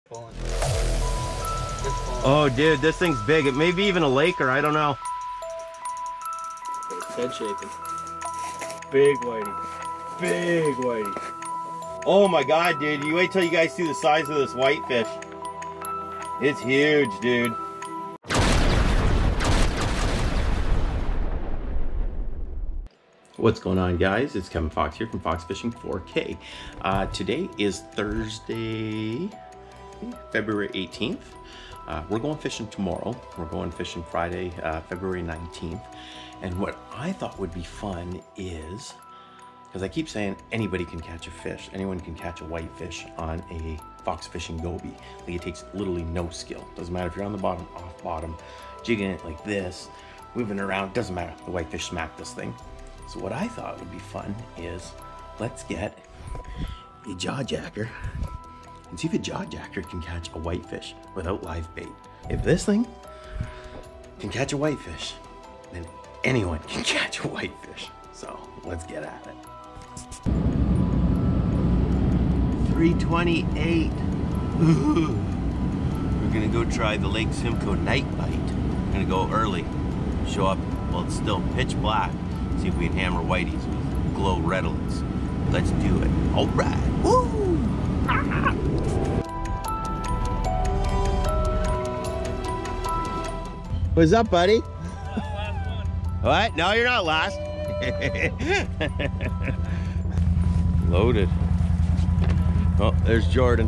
Oh, dude, this thing's big. It may be even a laker. I don't know. It's head shaking. Big whitey. Big whitey. Oh my god, dude. You wait till you guys see the size of this whitefish. It's huge, dude. What's going on, guys? It's Kevin Fox here from Fox Fishing 4K. Today is Thursday, February 18th. We're going fishing tomorrow. We're going fishing Friday, February 19th. And what I thought would be fun is, because I keep saying anybody can catch a fish. Anyone can catch a whitefish on a Fox Fishing Goby. Like, it takes literally no skill. Doesn't matter if you're on the bottom, off bottom, jigging it like this, moving around, doesn't matter. The whitefish smack this thing. So what I thought would be fun is, let's get a Jawjacker and see if a Jawjacker can catch a whitefish without live bait. If this thing can catch a whitefish, then anyone can catch a whitefish. So let's get at it. 328. Ooh. We're gonna go try the Lake Simcoe night bite. We're gonna go early, show up while it's still pitch black. See if we can hammer whiteys with glow redolence. Let's do it. All right. Woo! Ah! What's up, buddy? Last one. What? No, you're not last. Loaded. Oh, there's Jordan.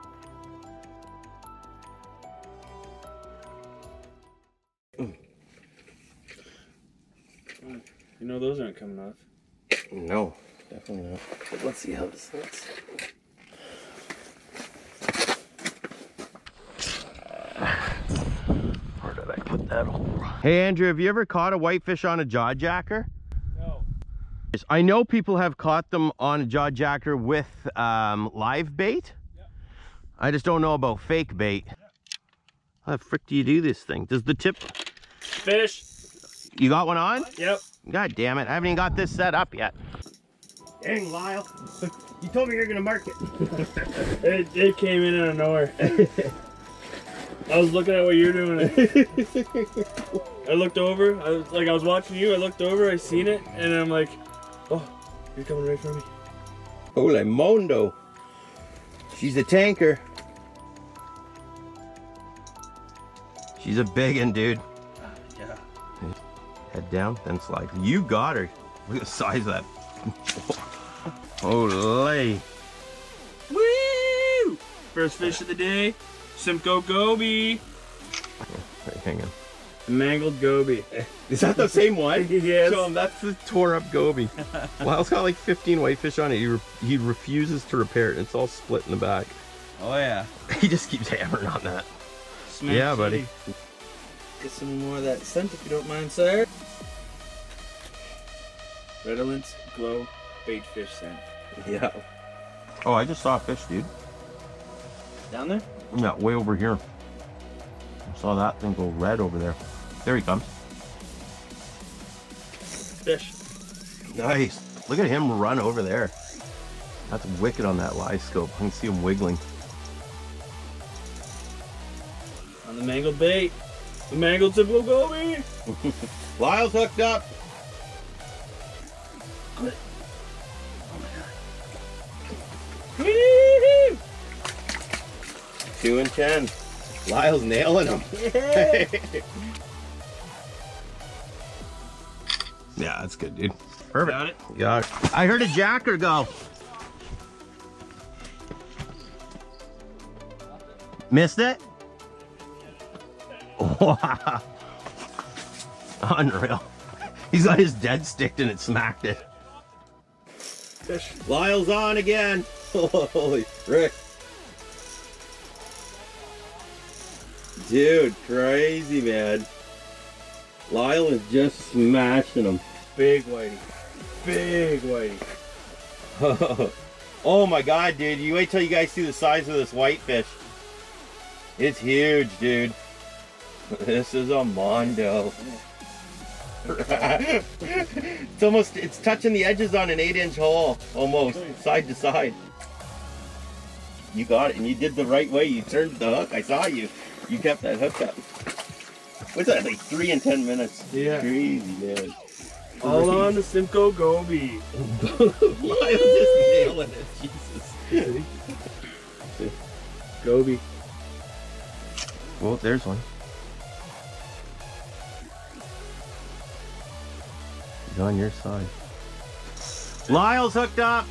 You know those aren't coming off. No, definitely not. But let's see how this looks. Where did I put that hole? Hey Andrew, have you ever caught a whitefish on a Jawjacker? No. I know people have caught them on a Jawjacker with live bait. Yep. I just don't know about fake bait. Yep. How the frick do you do this thing? Does the tip... Fish. You got one on? Yep. God damn it, I haven't even got this set up yet. Dang, Lyle. You told me you were gonna mark it. It came in out of nowhere. I was looking at what you're doing. I looked over, I was watching you, I looked over, I seen it, and I'm like, oh, you're coming right for me. Holy mondo. She's a tanker. She's a big one, dude. Yeah. Head down, then slide. You got her. Look at the size of that. Holy. Woo! First fish of the day, Simcoe Goby. Hang on. Mangled Goby. Is that the same one? Yes. Show him, that's the tore up Goby. Lyle's got like 15 whitefish on it. He refuses to repair it. It's all split in the back. Oh yeah. He just keeps hammering on that. Smack yeah, City. buddy. Get some more of that scent if you don't mind, sir. Redolence glow bait fish scent. Yeah. Oh, I just saw a fish, dude. Down there? Yeah, way over here. I saw that thing go red over there. There he comes. Fish. Nice. Look at him run over there. That's wicked on that Livescope. I can see him wiggling. On the mangled bait. The mangled Simcoe Goby. Lyle's hooked up. Oh my god. 2 and 10. Lyle's nailing him. Yeah. Yeah, that's good, dude. Perfect. Got it? Yeah. I heard a jacker go. Missed it? Wow. Unreal. He's got his dead stick and it smacked it. Fish. Lyle's on again. Holy frick. Dude, crazy, man. Lyle is just smashing him. Big whitey. Big whitey. Oh my god, dude. You wait till you guys see the size of this whitefish. It's huge, dude. This is a mondo. It's touching the edges on an 8-inch hole, almost, side to side. You got it, and you did the right way. You turned the hook. I saw you. You kept that hook up. What's that, like 3 and 10 minutes? Yeah. Crazy, man. All on the Simcoe Goby. Why was just nailing it? Jesus. Goby. Well, there's one. He's on your side. Lyle's hooked up.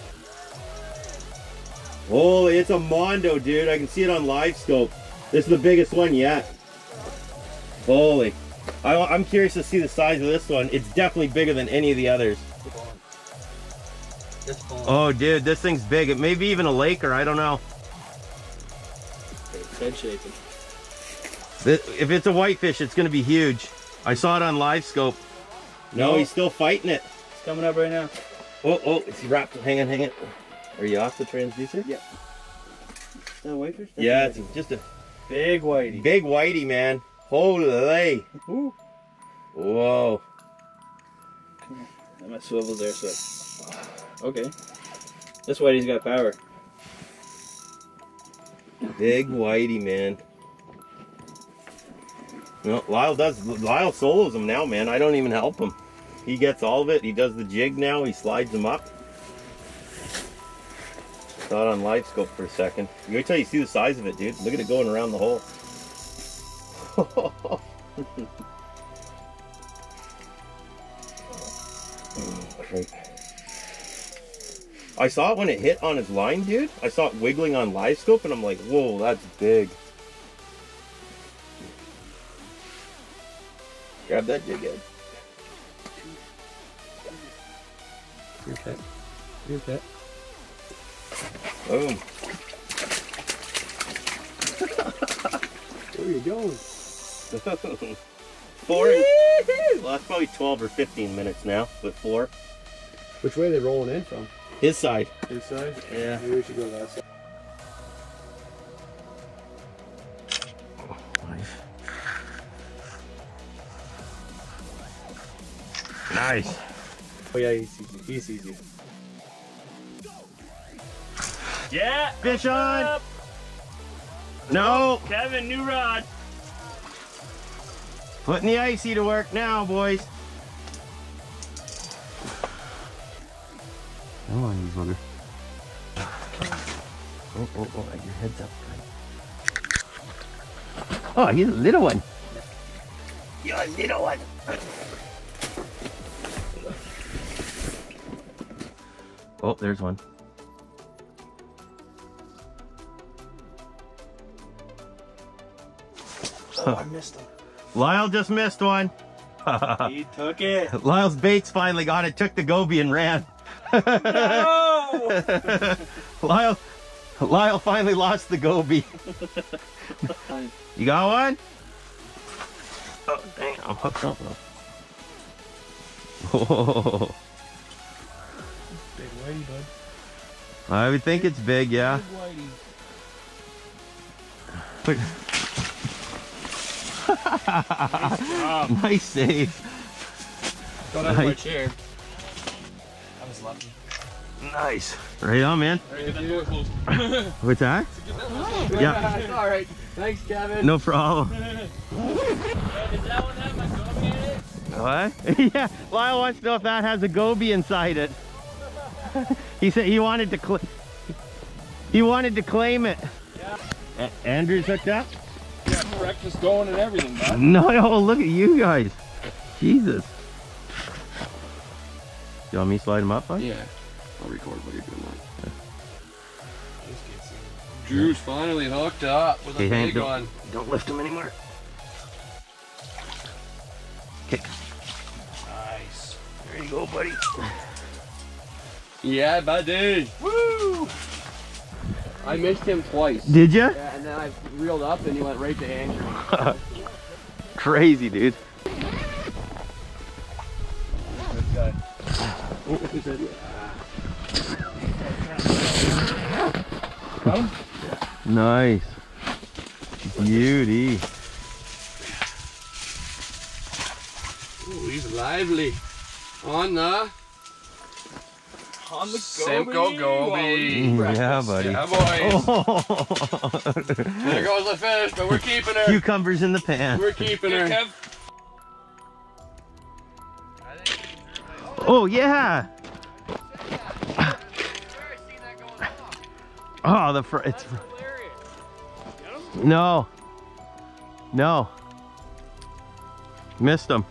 Oh, it's a Mondo, dude. I can see it on Livescope. This is the biggest one yet. Holy. I'm curious to see the size of this one. It's definitely bigger than any of the others. Oh, dude, this thing's big. It may be even a Laker. I don't know. It's head shaking. If it's a whitefish, it's going to be huge. I saw it on Livescope. No, he's still fighting it. It's coming up right now. Oh, it's wrapped. Hang on. Are you off the transducer? Yeah. Is that a whitefish? Yeah, it's just a big whitey. Big whitey, man. Holy. Ooh. Whoa. I might swivel there, so. Okay. This whitey's got power. Big whitey, man. No, Lyle solos him now, man. I don't even help him. He gets all of it. He does the jig now. He slides them up. Saw it on Livescope for a second. Wait till you see the size of it, dude. Look at it going around the hole. I saw it when it hit on his line, dude. I saw it wiggling on Livescope, and I'm like, whoa, that's big. Grab that jig head. You're okay. Boom. Where are you going? 4 and, well, that's probably 12 or 15 minutes now with 4. Which way are they rolling in from? His side. His side? Yeah. Maybe we should go that side. Nice. Oh yeah, he sees you. He sees you. Yeah! Fish on! No! Kevin, new rod. Putting the EYCE to work now, boys. Come on, you bugger. Oh, your head's up. Oh, he's a little one. You're a little one. Oh, there's one. Oh, I missed him. Lyle just missed one. He took it. Lyle's baits finally got it, took the Goby and ran. No! Lyle finally lost the Goby. You got one? Oh, dang, I'm hooked up though. Oh. Big whitey, bud. I would think it's big, yeah. Big whitey. Nice save. Got out of my chair. I was lucky. Nice. Right on, man. Get that door closed. What's that? Yeah. It's all right. Thanks, Kevin. No problem. Does that one have my Goby in it? What? Yeah. Lyle wants to know if that has a Goby inside it. He said he wanted to claim it. Yeah. Andrew's hooked up? Yeah, breakfast going and everything, bud. No, look at you guys. Jesus. You want me to slide him up, bud? Yeah. I'll record while you're doing that. Drew's finally hooked up with a big one. Don't lift him anymore. Okay. Nice. There you go, buddy. Yeah, buddy. Woo! I missed him twice. Did you? Yeah, and then I reeled up and he went right to Andrew. Crazy, dude. Good guy. Got him? Nice. Beauty. Oh, he's lively. On the On the Simcoe Goby. Yeah, buddy. Yeah, boys. Oh. There goes the fish, but we're keeping her. Cucumbers in the pan. We're keeping her. Oh, yeah. Oh, it's no. No. Missed him.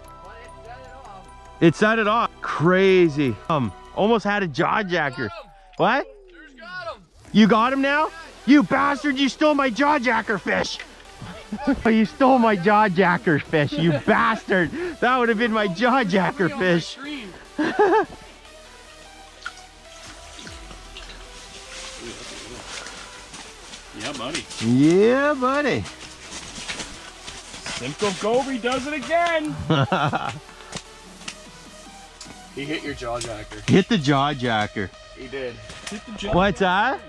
It set it off. Crazy. Almost had a jawjacker. What? Got him. You got him now? You bastard, you stole my jawjacker fish. You stole my jawjacker fish, you bastard. That would have been my jawjacker fish. Yeah, buddy. Yeah, buddy. Simcoe Goby does it again. He hit your jawjacker. Hit the jawjacker. He did. What's that?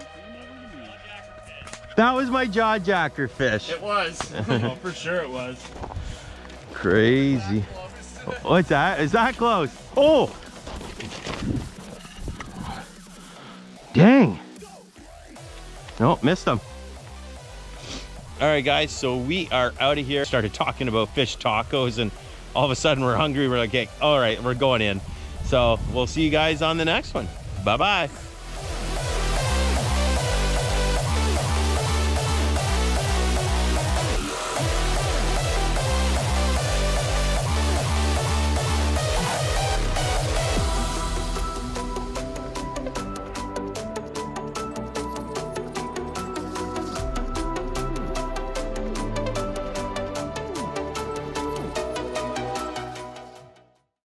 That was my jawjacker fish. It was. Oh, for sure it was. Crazy. What's that? Is that close? Oh! Dang. Nope, missed him. All right, guys, so we are out of here. Started talking about fish tacos, and all of a sudden we're hungry. We're like, hey, all right, we're going in. So we'll see you guys on the next one. Bye-bye.